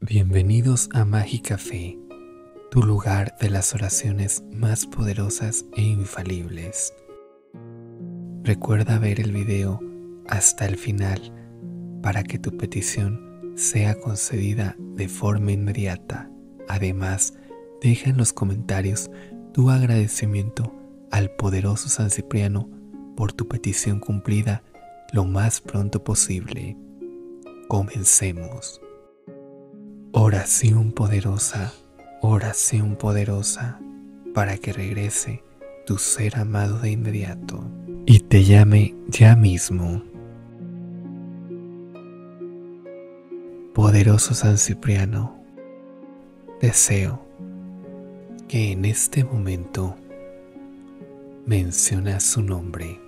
Bienvenidos a Mágica Fe, tu lugar de las oraciones más poderosas e infalibles. Recuerda ver el video hasta el final para que tu petición sea concedida de forma inmediata. Además, deja en los comentarios tu agradecimiento al poderoso San Cipriano por tu petición cumplida lo más pronto posible. Comencemos. Oración poderosa para que regrese tu ser amado de inmediato y te llame ya mismo. Poderoso San Cipriano, deseo que en este momento mencionas su nombre,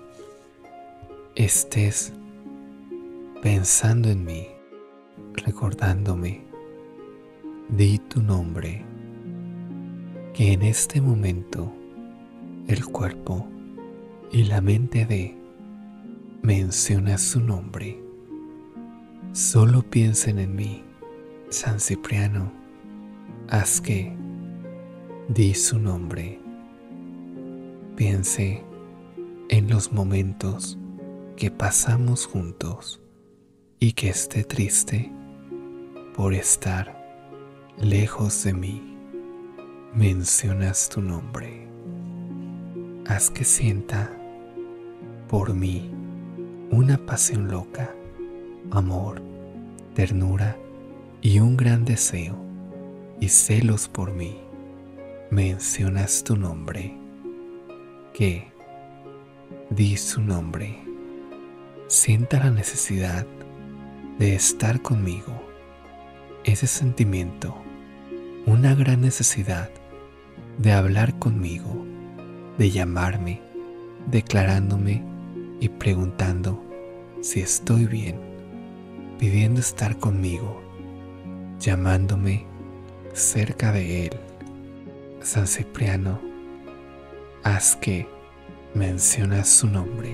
estés pensando en mí, recordándome. Di tu nombre, que en este momento el cuerpo y la mente menciona su nombre. Solo piensen en mí, San Cipriano, haz que di su nombre. Piense en los momentos que pasamos juntos y que esté triste por estar lejos de mí. Mencionas tu nombre. Haz que sienta por mí una pasión loca, amor, ternura y un gran deseo y celos por mí. Mencionas tu nombre. Que di su nombre. Sienta la necesidad de estar conmigo. Ese sentimiento, una gran necesidad de hablar conmigo, de llamarme, declarándome y preguntando si estoy bien, pidiendo estar conmigo, llamándome cerca de él. San Cipriano, haz que mencionas su nombre,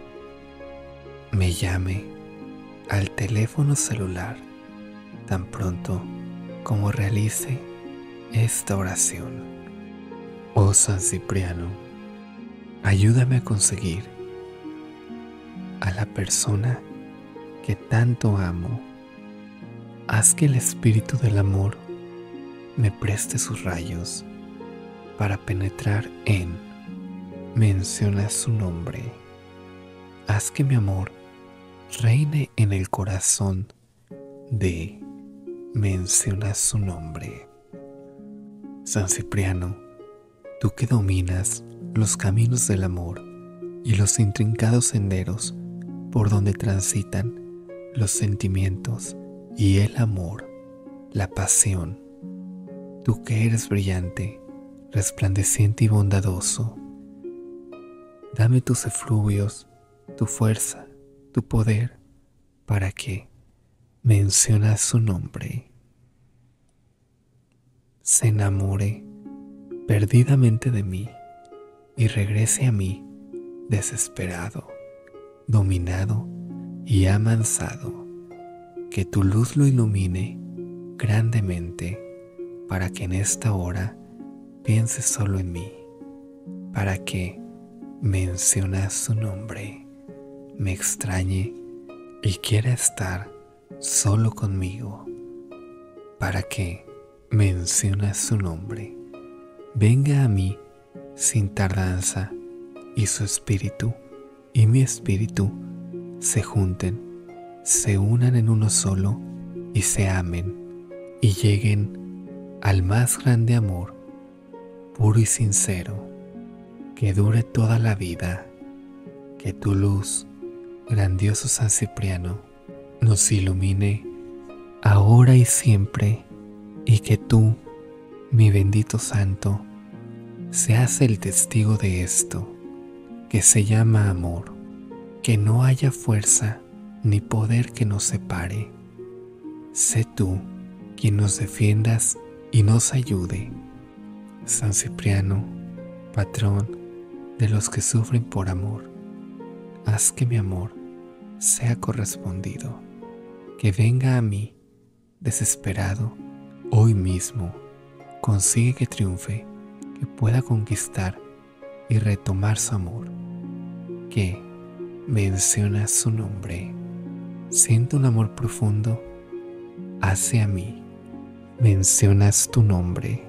me llame al teléfono celular tan pronto como realice esta oración. Oh San Cipriano, ayúdame a conseguir a la persona que tanto amo. Haz que el espíritu del amor me preste sus rayos para penetrar en. Menciona su nombre. Haz que mi amor reine en el corazón de. Menciona su nombre. San Cipriano, tú que dominas los caminos del amor y los intrincados senderos por donde transitan los sentimientos y el amor, la pasión, tú que eres brillante, resplandeciente y bondadoso, dame tus efluvios, tu fuerza, tu poder, para que menciona su nombre, se enamore perdidamente de mí y regrese a mí desesperado, dominado y amansado. Que tu luz lo ilumine grandemente para que en esta hora piense solo en mí, para que menciona su nombre, me extrañe y quiera estar solo conmigo, para que menciona su nombre, venga a mí sin tardanza y su espíritu y mi espíritu se junten, se unan en uno solo y se amen y lleguen al más grande amor, puro y sincero, que dure toda la vida. Que tu luz, grandioso San Cipriano, nos ilumine ahora y siempre, y que tú, mi bendito santo, seas el testigo de esto, que se llama amor, que no haya fuerza ni poder que nos separe. Sé tú quien nos defiendas y nos ayude. San Cipriano, patrón de los que sufren por amor, haz que mi amor sea correspondido, que venga a mí desesperado hoy mismo consigue que triunfe, que pueda conquistar y retomar su amor, que menciona su nombre. Siento un amor profundo hacia mí. Mencionas tu nombre.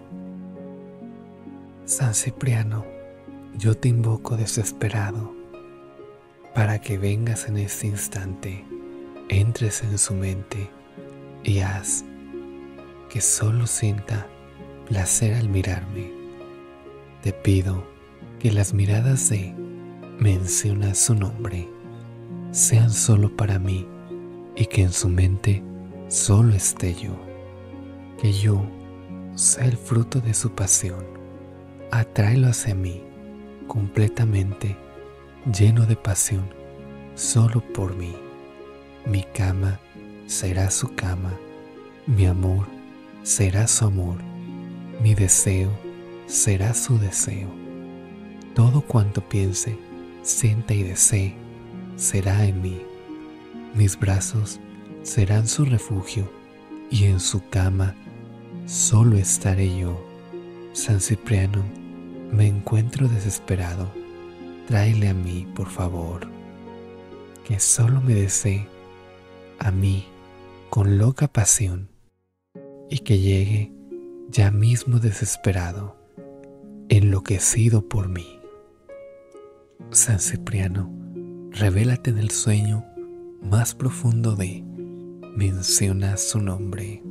San Cipriano, yo te invoco desesperado para que vengas en este instante, entres en su mente y haz que solo sienta placer al mirarme. Te pido que las miradas de menciona su nombre sean solo para mí y que en su mente solo esté yo, que yo sea el fruto de su pasión. Atráelo hacia mí completamente, lleno de pasión, solo por mí. Mi cama será su cama, mi amor será su amor, mi deseo será su deseo. Todo cuanto piense, sienta y desee será en mí. Mis brazos serán su refugio y en su cama solo estaré yo. San Cipriano, me encuentro desesperado. Tráele a mí, por favor, que solo me desee a mí con loca pasión y que llegue ya mismo desesperado, enloquecido por mí. San Cipriano, revélate en el sueño más profundo de menciona su nombre.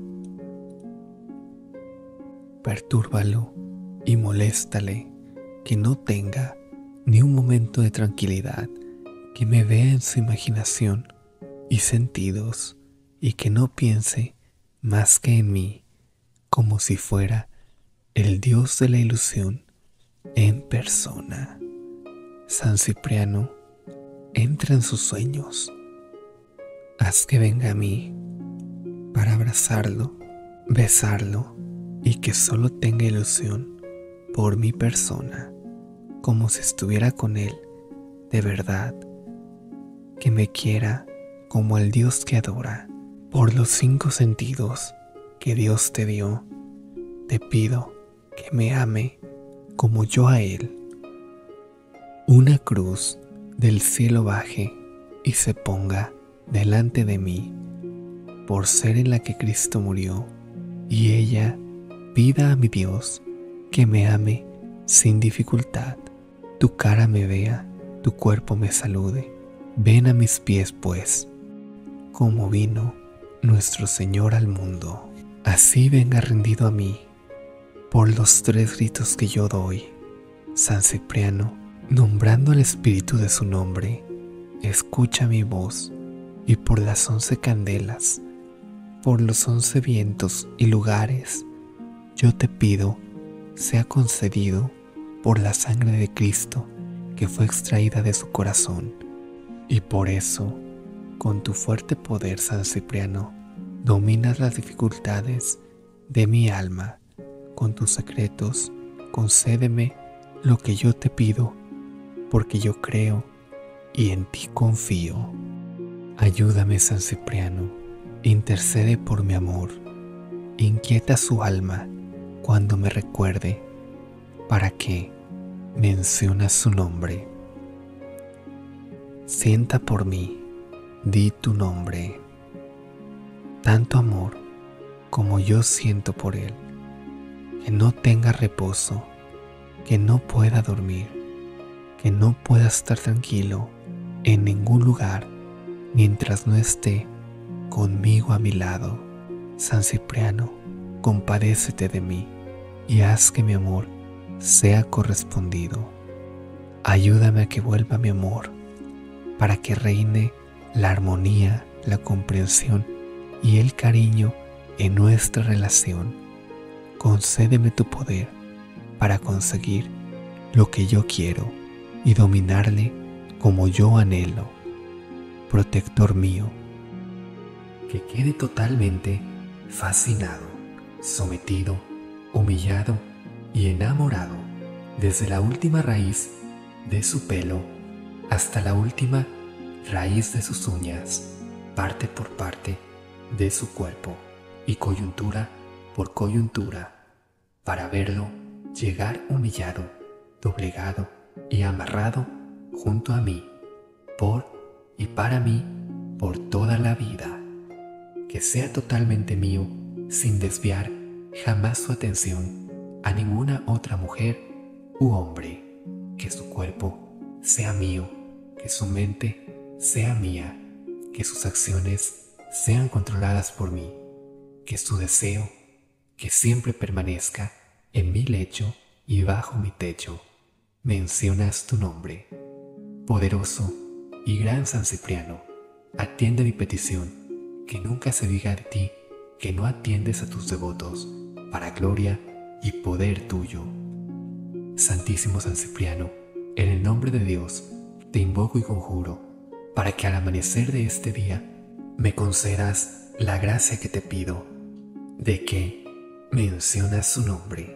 Pertúrbalo y moléstale, que no tenga ni un momento de tranquilidad, que me vea en su imaginación y sentidos y que no piense más que en mí, como si fuera el Dios de la ilusión en persona. San Cipriano, entra en sus sueños, haz que venga a mí para abrazarlo, besarlo y que solo tenga ilusión por mi persona, como si estuviera con él de verdad, que me quiera como el Dios que adora. Por los 5 sentidos que Dios te dio, te pido que me ame como yo a él. Una cruz del cielo baje y se ponga delante de mí, por ser en la que Cristo murió, y ella pida a mi Dios que me ame sin dificultad. Tu cara me vea, tu cuerpo me salude. Ven a mis pies, pues, como vino nuestro Señor al mundo. Así venga rendido a mí, por los 3 gritos que yo doy. San Cipriano, nombrando al Espíritu de su nombre, escucha mi voz, y por las 11 candelas, por los 11 vientos y lugares, yo te pido, sea concedido por la sangre de Cristo que fue extraída de su corazón. Y por eso, con tu fuerte poder, San Cipriano, dominas las dificultades de mi alma. Con tus secretos, concédeme lo que yo te pido, porque yo creo y en ti confío. Ayúdame, San Cipriano, intercede por mi amor, inquieta su alma cuando me recuerde, para que menciona su nombre. Sienta por mí, di tu nombre. Tanto amor como yo siento por él, que no tenga reposo, que no pueda dormir, que no pueda estar tranquilo en ningún lugar mientras no esté conmigo a mi lado. San Cipriano, compadécete de mí y haz que mi amor sea correspondido. Ayúdame a que vuelva mi amor, para que reine la armonía, la comprensión y el cariño en nuestra relación. Concédeme tu poder para conseguir lo que yo quiero y dominarle como yo anhelo. Protector mío, que quede totalmente fascinado, sometido, humillado y enamorado, desde la última raíz de su pelo hasta la última raíz de sus uñas, parte por parte de su cuerpo y coyuntura por coyuntura, para verlo llegar humillado, doblegado y amarrado junto a mí, por y para mí, por toda la vida, que sea totalmente mío, sin desviar jamás su atención a ninguna otra mujer u hombre, que su cuerpo sea mío, que su mente sea mía, que sus acciones sean controladas por mí, que su deseo que siempre permanezca en mi lecho y bajo mi techo. Mencionas tu nombre. Poderoso y gran San Cipriano, atiende mi petición, que nunca se diga de ti que no atiendes a tus devotos, para gloria y poder tuyo. Santísimo San Cipriano, en el nombre de Dios, te invoco y conjuro, para que al amanecer de este día me concedas la gracia que te pido, de que mencionas su nombre,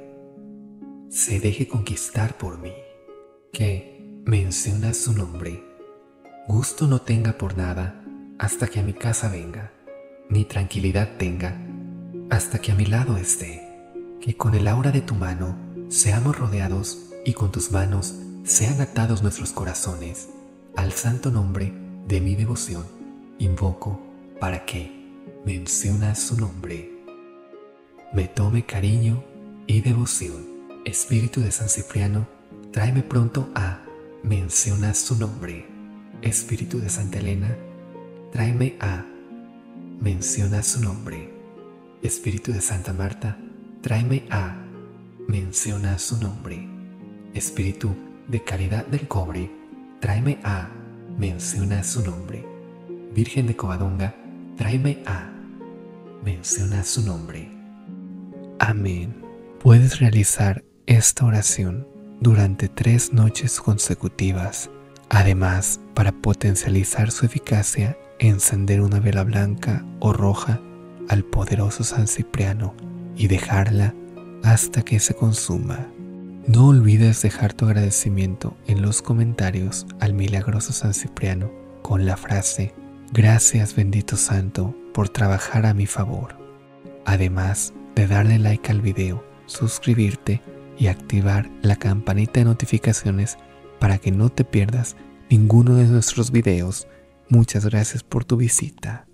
se deje conquistar por mí, que mencionas su nombre, gusto no tenga por nada hasta que a mi casa venga, ni tranquilidad tenga hasta que a mi lado esté, que con el aura de tu mano seamos rodeados y con tus manos sean atados nuestros corazones al santo nombre de mi devoción. Invoco para que mencionas su nombre me tome cariño y devoción. Espíritu de San Cipriano, tráeme pronto a mencionas su nombre. Espíritu de Santa Elena, tráeme a mencionas su nombre. Espíritu de Santa Marta, tráeme a mencionas su nombre. Espíritu de Caridad del Cobre, tráeme a mencionas su nombre. Virgen de Covadonga, tráeme a mencionas su nombre. Amén. Puedes realizar esta oración durante 3 noches consecutivas. Además, para potencializar su eficacia, encender una vela blanca o roja al poderoso San Cipriano y dejarla hasta que se consuma. No olvides dejar tu agradecimiento en los comentarios al milagroso San Cipriano con la frase: gracias bendito santo por trabajar a mi favor. Además de darle like al video, suscribirte y activar la campanita de notificaciones para que no te pierdas ninguno de nuestros videos. Muchas gracias por tu visita.